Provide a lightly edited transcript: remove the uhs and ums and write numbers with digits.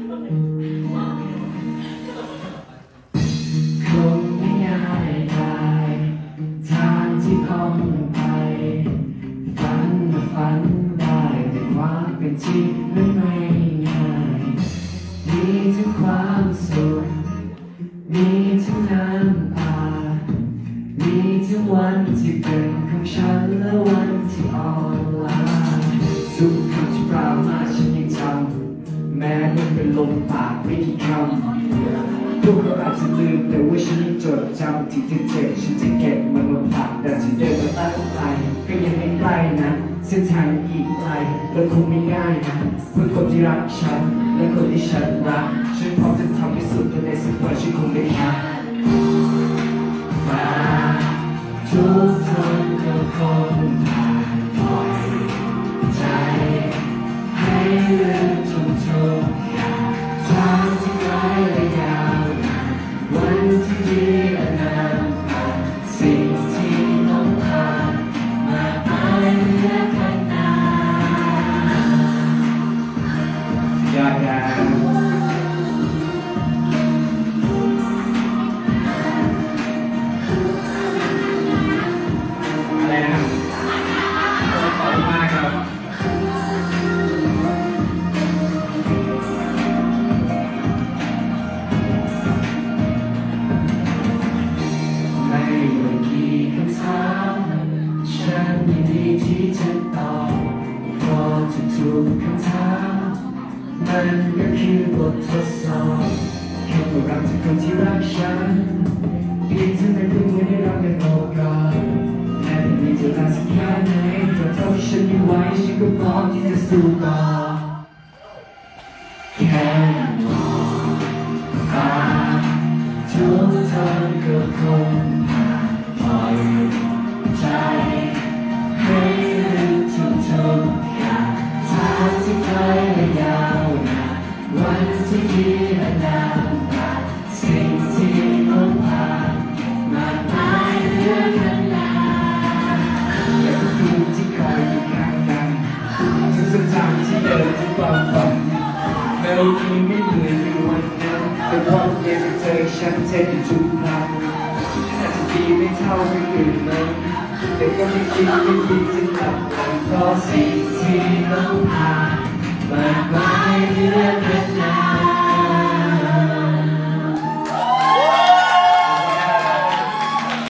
คงไม่ง่ายได้ทางที่พ้องไปฝันได้แต่ความเป็นจริงนั้นไม่ง่ายมีทั้งความสุขมีทั้งน้ำตามีทั้งวันที่เป็นของฉันและวันที่อ่อนล้าทุกคำที่ปรามาฉันยังจำแม้มันเป็นลมปากไม่กี่คำพวกเราอาจจะลืมแต่ว่าฉันยังจดจำที่เธอเจ็บฉันจะเก็บมันมาผลักแต่ที่เดินมาตั้งใจก็ยังไม่ใกล้นะเส้นทางอีกไกลและคงไม่ง่ายนะเพื่อคนที่รักฉันและคนที่ฉันรักฉันพร้อมจะทำให้สุดจนในสักวันฉันคงได้พักฟ้าทุกทนก็คงผ่านปล่อยใจให้ลืมทุกอย่างทางที่ไกลและยาวนานวันที่ดีและนานผ่านสิ่งที่ต้องผ่านมากมายเหลือขนาดยากอะไรนะครับขอบคุณมากครับไม่ว่ากี่คำถามฉันยินดีที่จะตอบเพราะทุกๆคำถามมันก็คือบททดสอบแค่ตัวเราจากคนที่รักฉันเพียงเท่านั้นก็เหมือนได้รับการโอกาสแม้จะมีเจตนาสักแค่ไหนแต่เท่าที่ฉันมีไว้ฉันก็พร้อมที่จะสู้ต่อแค่มองฟ้าทุกทางก็คงผ่านปล่อยใจให้ลืมทุกอย่างทางที่ไกลและยาวนานวันที่ดีและนานผ่านสิ่งที่ต้องผ่านมากมายเหลือขนาดและทุกที่คอยอยู่ข้างกันทุกเส้นทางที่เดินทุกความฝันแม้วันนี้ไม่เหมือนในวันนั้นแต่ความเย็นเธอฉันเทอยู่ทุกครั้งอาจจะดีไม่เท่าคนอื่นนั้นแต่ก็ไม่คิดไม่คิดจะกลับกันเพราะสิ่งที่ต้องผ่านมากมายเหลือขนาด